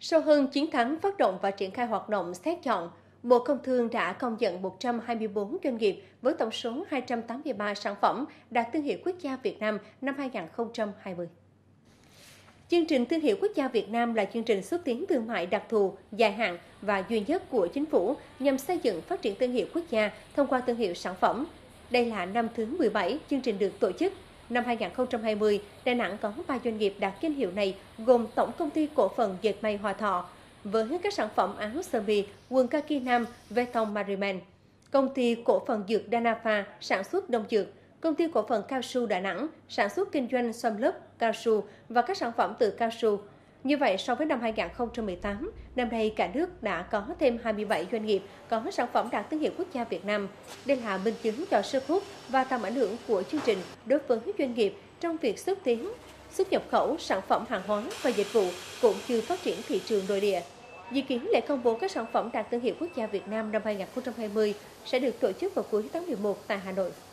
Sau hơn 9 tháng phát động và triển khai hoạt động xét chọn, Bộ Công Thương đã công nhận 124 doanh nghiệp với tổng số 283 sản phẩm đạt thương hiệu quốc gia Việt Nam năm 2020. Chương trình thương hiệu quốc gia Việt Nam là chương trình xúc tiến thương mại đặc thù, dài hạn và duy nhất của chính phủ nhằm xây dựng phát triển thương hiệu quốc gia thông qua thương hiệu sản phẩm. Đây là năm thứ 17 chương trình được tổ chức. Năm 2020, Đà Nẵng có 3 doanh nghiệp đạt danh hiệu này gồm Tổng công ty cổ phần dệt may Hòa Thọ với các sản phẩm áo sơ mi, quần kaki nam, Vetong Mariman, Công ty cổ phần dược Danafa sản xuất đông dược, Công ty cổ phần cao su Đà Nẵng sản xuất kinh doanh xoăm lớp, cao su và các sản phẩm từ cao su. Như vậy, so với năm 2018, năm nay cả nước đã có thêm 27 doanh nghiệp có sản phẩm đạt thương hiệu quốc gia Việt Nam. Đây là minh chứng cho sức hút và tầm ảnh hưởng của chương trình đối với doanh nghiệp trong việc xúc tiến, xuất nhập khẩu sản phẩm hàng hóa và dịch vụ cũng như phát triển thị trường nội địa. Dự kiến lễ công bố các sản phẩm đạt thương hiệu quốc gia Việt Nam năm 2020 sẽ được tổ chức vào cuối tháng 11 tại Hà Nội.